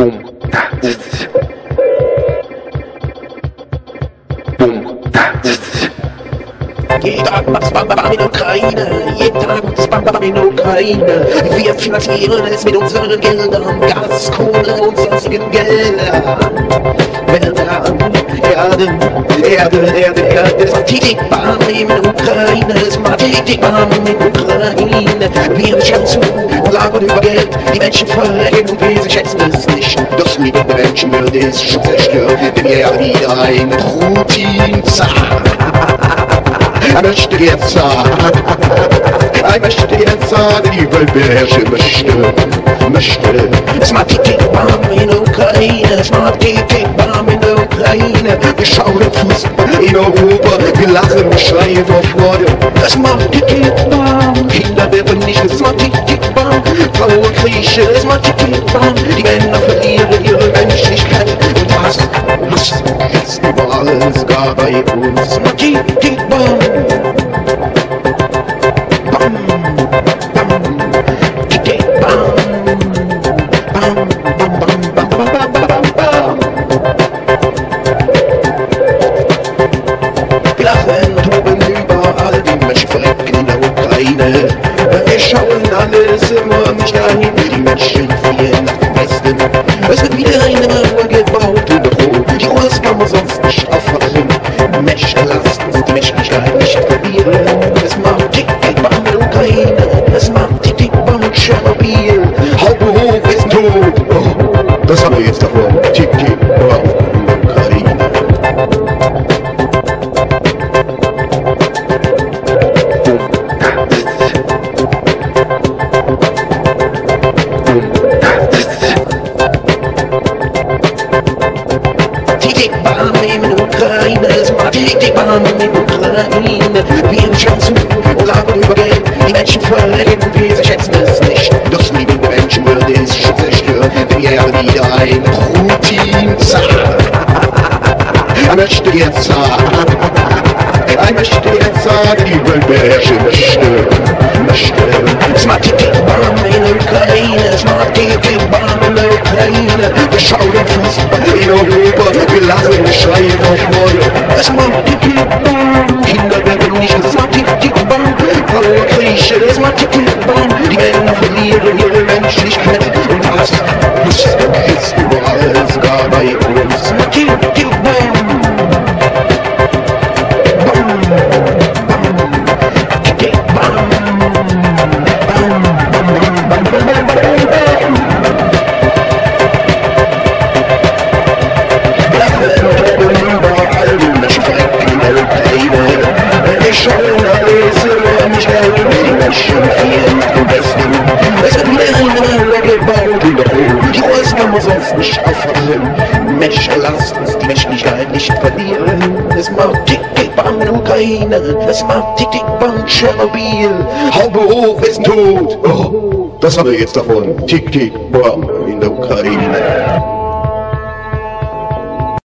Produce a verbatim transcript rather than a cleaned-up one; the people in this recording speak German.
Boom, da, zzz. Boom, da, zzz. Jeden Tag macht's Bam Bam Bam in der Ukraine. Jeden Tag macht's Bam Bam Bam in der Ukraine. Wir finanzieren es mit unseren Geldern. Gas, Kohle und sonstigen Geldern. Weltraum, Erde, Erde, Erde, Erde. Es macht Tick-Tick-Bam in der Ukraine. Es macht Tick-Tick-Bam in der Ukraine. Wir schauen zu und labern über Geld. Die Menschen verrecken und wir schätzen es nicht. Das Leben der Menschen wird es schon zerstört. Denn wir haben wieder ein Putin-Zar. Ich möchte jetzt sagen, ich möchte jetzt sagen, die Welt beherrschen möchte, möchte. Es macht Tick-Tick-Bam in der Ukraine, es macht Tick-Tick-Bam in der Ukraine. Wir schauen Fußball in Europa, wir lachen, wir schreien vor Freude. Es macht Tick-Tick-Bam, Kinder werden nicht, es macht Tick-Tick-Bam. Frauen kriechen, es macht Tick-Tick-Bam. Die Männer verlieren ihre Menschlichkeit. Und was, was ist überall, sogar bei uns. Es macht Tick-Tick-Bam. Wir schauen alles immer nicht dahin, die Menschen fliehen nach dem Westen. Es wird wieder eine Mauer gebaut und droht, die Ruhe kann man sonst nicht aufhalten. Menschen lassen uns die Menschlichkeit nicht verlieren. Es macht Tick-Tick-Bam in der Ukraine, es macht Tick-Tick-Bam in Tschernobyl. Hauptberuf ist tot, oh, das haben wir jetzt davon. Tick-Tick-Bam in der Ukraine. Tick-Tick-Bam in der Ukraine, es macht Tick-Tick-Bam in der Ukraine. Wir schauen zu und labern über Geld, die Menschen verrecken und wir schätzen es nicht. Das Leben der Menschen wird es schon zerstört, denn wir haben wieder ein Putin-Zar. Ich möchte jetzt sagen, ich möchte jetzt sagen, die Welt beherrschen möchte, möchte. Es macht Tick-Tick-Bam in der Ukraine, es macht Tick-Tick-Bam in der Ukraine. Wir schauen Fußball in Europa, wir lachen, wir schreien vor Freude. Es macht Tick-Tick-Bam, Kinder werden nicht, es macht Tick-Tick-Bam. Frauen kriechen, es macht Tick-Tick-Bam. Die Männer verlieren ihre Menschlichkeit. Und was, was ist überall, sogar bei uns. Es macht Tick-Tick-Bam. Wir schauen alles immer nicht dahin, die Menschen fliehen nach dem Westen. Es wird wieder eine Mauer gebaut und droht, die Ruhe kann man sonst nicht aufhalten. Menschen lassen uns die Menschlichkeit nicht verlieren. Es macht Tick-Tick-Bam in der Ukraine, es macht Tick-Tick-Bam in Tschernobyl. Hauptberuf ist tot, oh, das haben wir jetzt davon. Tick-Tick-Bam in der Ukraine.